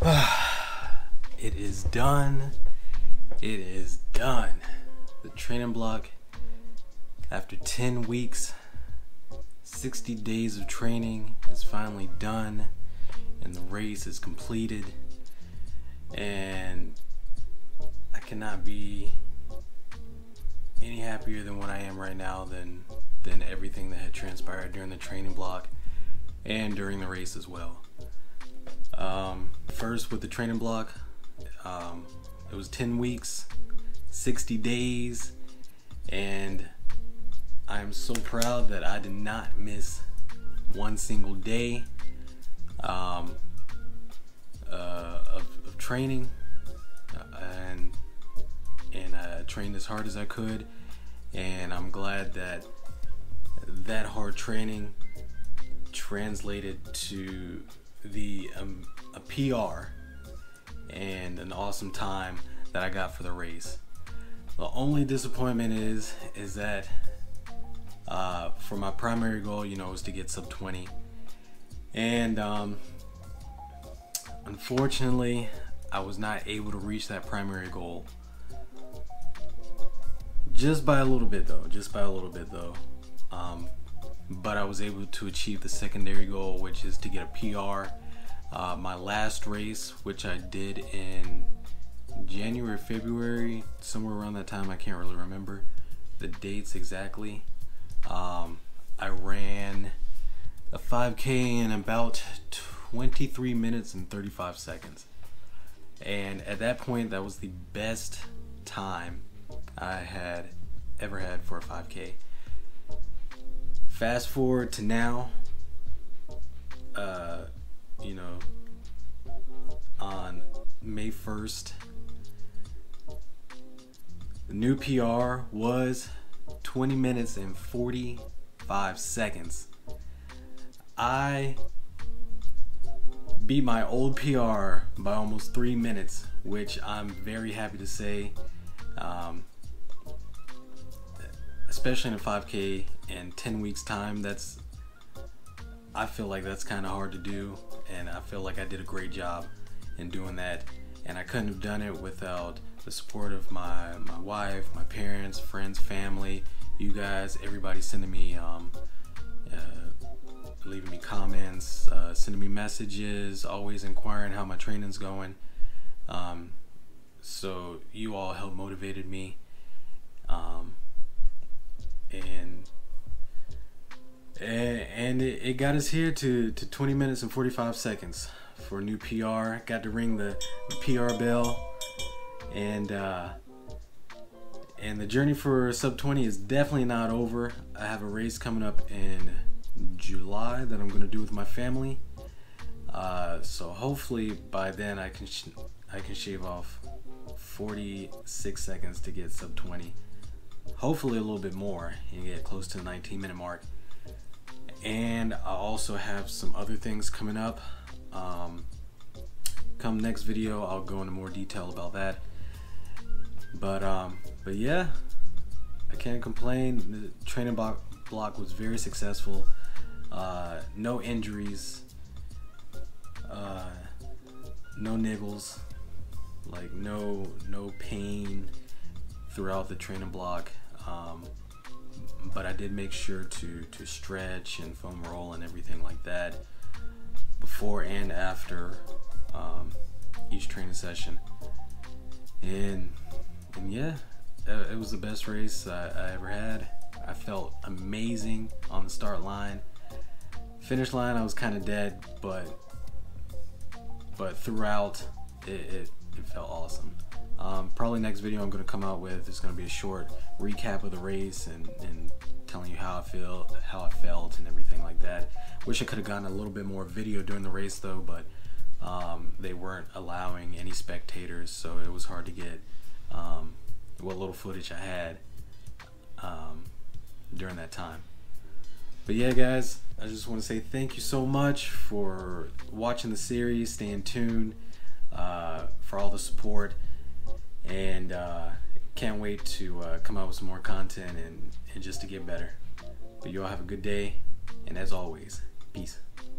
It is done. It is done. The training block, after 10 weeks, 60 days of training, is finally done, and the race is completed. And I cannot be any happier than what I am right now than everything that had transpired during the training block and during the race as well. First, with the training block, it was 10 weeks, 60 days, and I'm so proud that I did not miss one single day of training, and I trained as hard as I could, and I'm glad that that hard training translated to a PR and an awesome time that I got for the race. The only disappointment is that for my primary goal, was to get sub-20, and unfortunately I was not able to reach that primary goal. Just by a little bit though, but I was able to achieve the secondary goal, which is to get a PR. My last race, which I did in January, February, somewhere around that time, I can't really remember the dates exactly. I ran a 5K in about 23 minutes and 35 seconds. And at that point, that was the best time I had ever had for a 5K. Fast forward to now, on May 1st, the new PR was 20 minutes and 45 seconds. I beat my old PR by almost 3 minutes, which I'm very happy to say. Especially in a 5K in 10 weeks time, I feel like that's kind of hard to do, and I feel like I did a great job in doing that, and I couldn't have done it without the support of my wife, my parents, friends, family, you guys, everybody sending me leaving me comments, sending me messages, always inquiring how my training's going. So you all helped motivated me, and it got us here to 20 minutes and 45 seconds for a new PR. Got to ring the PR bell, and the journey for sub-20 is definitely not over. I have a race coming up in July that I'm going to do with my family. So hopefully by then I can shave off 46 seconds to get sub-20. Hopefully a little bit more and get close to the 19-minute mark. And I also have some other things coming up. Come next video, I'll go into more detail about that. But yeah, I can't complain. The training block was very successful. No injuries, no niggles, like no pain throughout the training block. But I did make sure to stretch and foam roll and everything like that before and after each training session. And yeah, it was the best race I ever had. I felt amazing on the start line. Finish line, I was kind of dead, but throughout it felt awesome. Probably next video I'm going to come out with is going to be a short recap of the race and telling you how I felt and everything like that. Wish I could have gotten a little bit more video during the race though, but they weren't allowing any spectators, so it was hard to get what little footage I had during that time. But yeah, guys, I just want to say thank you so much for watching the series, staying tuned, for all the support, and can't wait to come out with some more content and just to get better. But you all have a good day, and as always, peace.